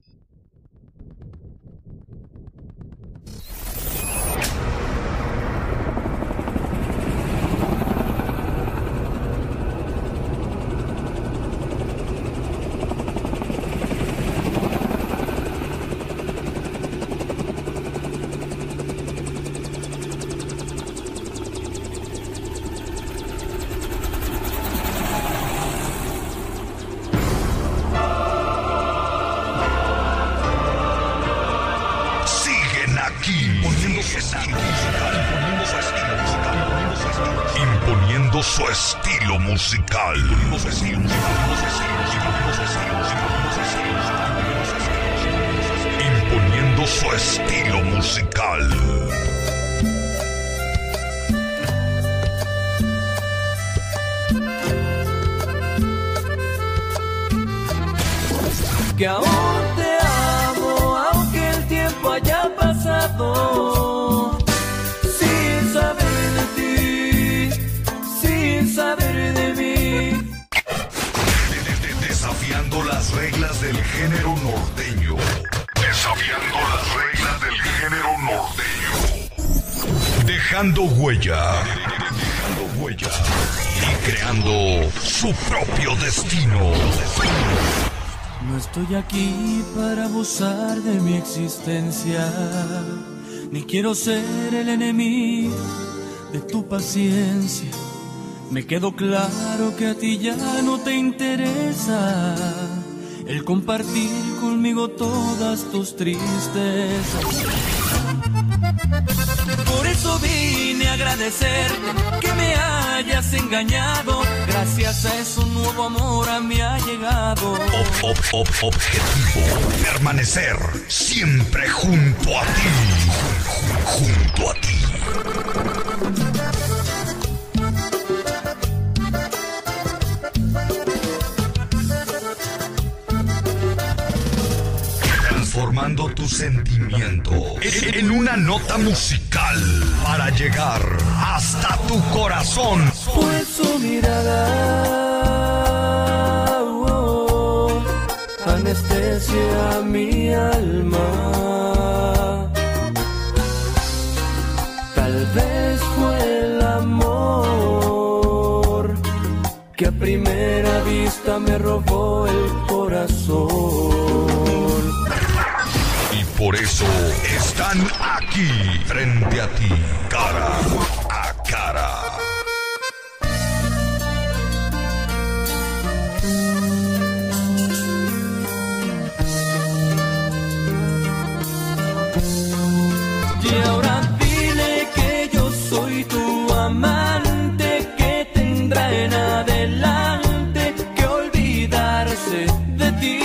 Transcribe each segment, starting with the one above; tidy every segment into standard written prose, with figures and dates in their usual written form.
Imponiendo su estilo musical. Imponiendo su estilo musical. Que aún te amo, aunque el tiempo haya pasado, sin saber de ti, sin saber de mí. Desafiando las reglas del género norteño. Desafiando las reglas del género norteño. Dejando huella. Dejando huella. Y creando su propio destino. No estoy aquí para abusar de mi existencia, ni quiero ser el enemigo de tu paciencia. Me quedó claro que a ti ya no te interesa el compartir conmigo todas tus tristezas. Por eso vine a agradecerte que me hayas engañado. Gracias a eso un nuevo amor a mí ha llegado. Objetivo: permanecer siempre junto a ti. Junto a ti. Transformando tu sentimiento en una nota musical para llegar hasta tu corazón. Fue su mirada, anestesia mi alma. Tal vez fue el amor que a primera vista me robó el corazón. Por eso están aquí, frente a ti, cara a cara. Y ahora dile que yo soy tu amante, que tendrá en adelante que olvidarse de ti.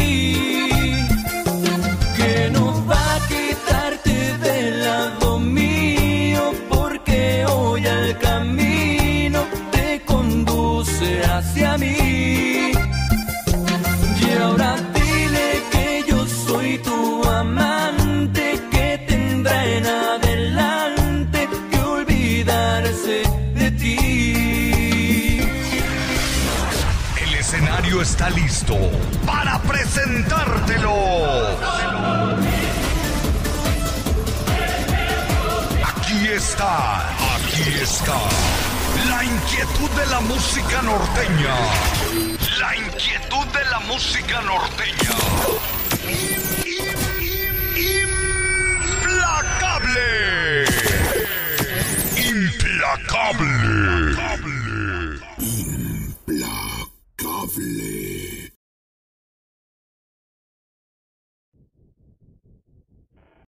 Hacia mí. Y ahora dile que yo soy tu amante, que tendrá en adelante que olvidarse de ti. El escenario está listo para presentártelo. Aquí está. La inquietud de la música norteña. La inquietud de la música norteña. Implacable. Implacable.